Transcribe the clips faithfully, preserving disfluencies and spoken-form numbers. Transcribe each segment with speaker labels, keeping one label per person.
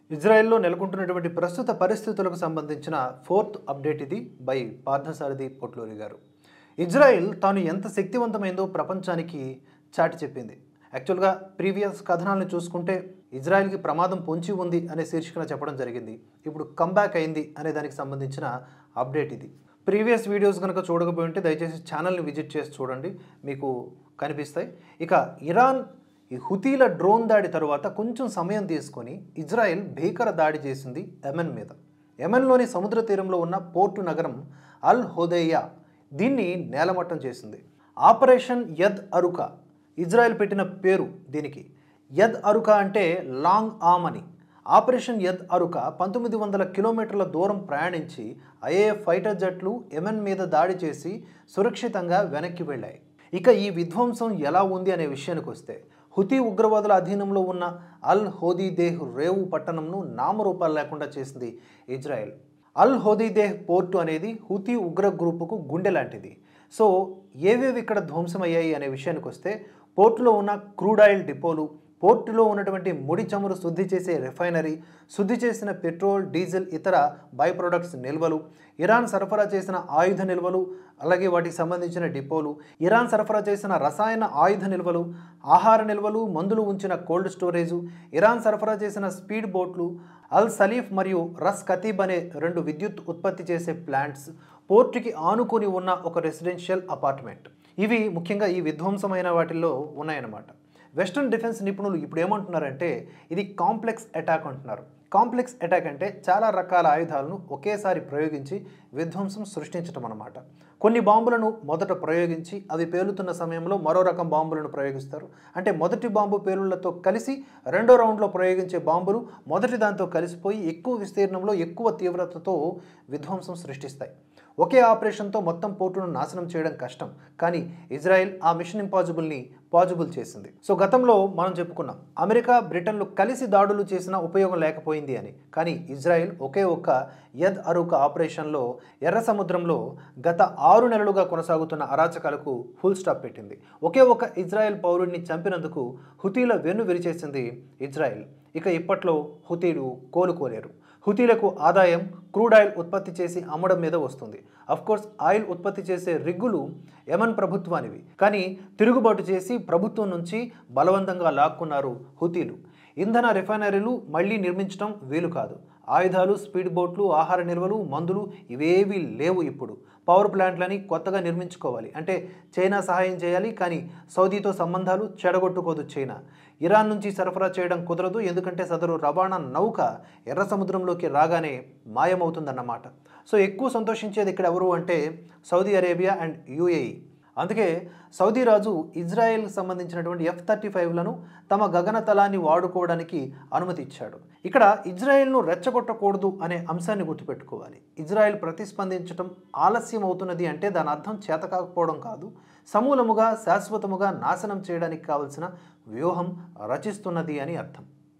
Speaker 1: ఇజ్రాయెల్లో నెలకొంటున్నటువంటి ప్రస్తుత పరిస్థితులకు సంబంధించిన ఫోర్త్ అప్డేట్ ఇది బై పార్థసారథి పొట్లూరి గారు. ఇజ్రాయెల్ తాను ఎంత శక్తివంతమైందో ప్రపంచానికి చాటి చెప్పింది. యాక్చువల్గా ప్రీవియస్ కథనాలను చూసుకుంటే ఇజ్రాయెల్కి ప్రమాదం పొంచి ఉంది అనే శీర్షికన చెప్పడం జరిగింది. ఇప్పుడు కంబ్యాక్ అయింది అనే దానికి సంబంధించిన అప్డేట్ ఇది. ప్రీవియస్ వీడియోస్ కనుక చూడకపోయి ఉంటే దయచేసి ఛానల్ని విజిట్ చేసి చూడండి, మీకు కనిపిస్తాయి. ఇక ఇరాన్ ఈ హుతీల డ్రోన్ దాడి తరువాత కొంచెం సమయం తీసుకొని ఇజ్రాయెల్ భీకర దాడి చేసింది యెమెన్ మీద. యెమెన్లోని సముద్ర తీరంలో ఉన్న పోర్టు నగరం అల్ హోదైయా దీన్ని నేలమట్టం చేసింది. ఆపరేషన్ యద్ అరుకా ఇజ్రాయెల్ పెట్టిన పేరు దీనికి. యద్ అరుకా అంటే లాంగ్ ఆర్మ్ అని. ఆపరేషన్ యద్ అరుకా పంతొమ్మిది వందల కిలోమీటర్ల దూరం ప్రయాణించి ఐఏఎఫ్ ఫైటర్ జట్లు యెమెన్ మీద దాడి చేసి సురక్షితంగా వెనక్కి వెళ్ళాయి. ఇక ఈ విధ్వంసం ఎలా ఉంది అనే విషయానికి వస్తే హుతీ ఉగ్రవాదుల అధీనంలో ఉన్న అల్ హోదీదేహ్ రేవు పట్టణంను నామరూపాలు లేకుండా చేసింది ఇజ్రాయెల్. అల్ హోదీదేహ్ పోర్టు అనేది హుతీ ఉగ్ర గ్రూపుకు గుండె లాంటిది. సో ఏవేవి ఇక్కడ ధ్వంసమయ్యాయి అనే విషయానికి వస్తే పోర్టులో ఉన్న క్రూడ్ ఆయిల్ డిపోలు, పోర్టులో ఉన్నటువంటి ముడి చమురు శుద్ధి చేసే రిఫైనరీ, శుద్ధి చేసిన పెట్రోల్, డీజిల్, ఇతర బై ప్రొడక్ట్స్ నిల్వలు, ఇరాన్ సరఫరా చేసిన ఆయుధ నిల్వలు, అలాగే వాటికి సంబంధించిన డిపోలు, ఇరాన్ సరఫరా చేసిన రసాయన ఆయుధ నిల్వలు, ఆహార నిల్వలు, మందులు ఉంచిన కోల్డ్ స్టోరేజు, ఇరాన్ సరఫరా చేసిన స్పీడ్ బోట్లు, అల్ సలీఫ్ మరియు రస్ కతీబ్ అనే రెండు విద్యుత్ ఉత్పత్తి చేసే ప్లాంట్స్, పోర్టుకి ఆనుకొని ఉన్న ఒక రెసిడెన్షియల్ అపార్ట్మెంట్, ఇవి ముఖ్యంగా ఈ విధ్వంసమైన వాటిల్లో ఉన్నాయన్నమాట. వెస్ట్రన్ డిఫెన్స్ నిపుణులు ఇప్పుడు ఏమంటున్నారంటే ఇది కాంప్లెక్స్ అటాక్ అంటున్నారు. కాంప్లెక్స్ అటాక్ అంటే చాలా రకాల ఆయుధాలను ఒకేసారి ప్రయోగించి విధ్వంసం సృష్టించడం అన్నమాట. కొన్ని బాంబులను మొదట ప్రయోగించి అవి పేలుతున్న సమయంలో మరో రకం బాంబులను ప్రయోగిస్తారు. అంటే మొదటి బాంబు పేలుళ్లతో కలిసి రెండో రౌండ్లో ప్రయోగించే బాంబులు మొదటి దాంతో కలిసిపోయి ఎక్కువ విస్తీర్ణంలో ఎక్కువ తీవ్రతతో విధ్వంసం సృష్టిస్తాయి. ఒకే ఆపరేషన్తో మొత్తం పోర్టును నాశనం చేయడం కష్టం, కానీ ఇజ్రాయెల్ ఆ మిషన్ ఇంపాసిబుల్ని పాజిబుల్ చేసింది. సో గతంలో మనం చెప్పుకున్నాం అమెరికా, బ్రిటన్లు కలిసి దాడులు చేసినా ఉపయోగం లేకపోయింది అని. కానీ ఇజ్రాయెల్ ఒకే ఒక్క యద్ అరుకా ఆపరేషన్లో ఎర్ర సముద్రంలో గత ఆరు నెలలుగా కొనసాగుతున్న అరాచకాలకు ఫుల్ స్టాప్ పెట్టింది. ఒకే ఒక ఇజ్రాయెల్ పౌరుడిని చంపినందుకు హుతీల వెన్ను విరిచేసింది ఇజ్రాయెల్. ఇక ఇప్పట్లో హుతీలు కోలుకోలేరు. హుతీలకు ఆదాయం క్రూడ్ ఆయిల్ ఉత్పత్తి చేసి అమ్మడం మీద వస్తుంది. అఫ్కోర్స్ ఆయిల్ ఉత్పత్తి చేసే రిగ్గులు యెమెన్ ప్రభుత్వానివి, కానీ తిరుగుబాటు చేసి ప్రభుత్వం నుంచి బలవంతంగా లాక్కున్నారు హుతీలు. ఇంధన రిఫైనరీలు మళ్లీ నిర్మించడం వీలు కాదు. ఆయుధాలు, స్పీడ్ బోట్లు, ఆహార నిల్వలు, మందులు ఇవేవీ లేవు. ఇప్పుడు పవర్ ప్లాంట్లని కొత్తగా నిర్మించుకోవాలి అంటే చైనా సహాయం చేయాలి, కానీ సౌదీతో సంబంధాలు చెడగొట్టుకోదు చైనా. ఇరాన్ నుంచి సరఫరా చేయడం కుదరదు, ఎందుకంటే సదరు రవాణా నౌక ఎర్ర సముద్రంలోకి రాగానే మాయమవుతుందన్నమాట. సో ఎక్కువ సంతోషించేది ఇక్కడ ఎవరు అంటే సౌదీ అరేబియా అండ్ యూఏఈ. అందుకే సౌదీ రాజు ఇజ్రాయెల్కి సంబంధించినటువంటి ఎఫ్ థర్టీ ఫైవ్లను తమ గగనతలాన్ని వాడుకోవడానికి అనుమతి ఇచ్చాడు. ఇక్కడ ఇజ్రాయెల్ను రెచ్చగొట్టకూడదు అనే అంశాన్ని గుర్తుపెట్టుకోవాలి. ఇజ్రాయెల్ ప్రతిస్పందించడం ఆలస్యం అవుతున్నది అంటే దాని అర్థం చేతకాకపోవడం కాదు, సమూలముగా శాశ్వతముగా నాశనం చేయడానికి కావలసిన వ్యూహం రచిస్తున్నది అని అర్థం.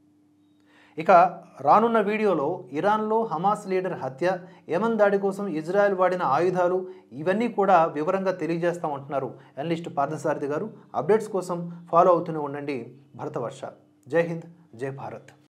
Speaker 1: ఇక రానున్న వీడియోలో ఇరాన్లో హమాస్ లీడర్ హత్య, యెమెన్ దాడి కోసం ఇజ్రాయెల్ వాడిన ఆయుధాలు ఇవన్నీ కూడా వివరంగా తెలియజేస్తామంటున్నారు అనలిస్ట్ పార్థసారథి గారు. అప్డేట్స్ కోసం ఫాలో అవుతూనే ఉండండి భరతవర్ష. జై హింద్, జై భారత్.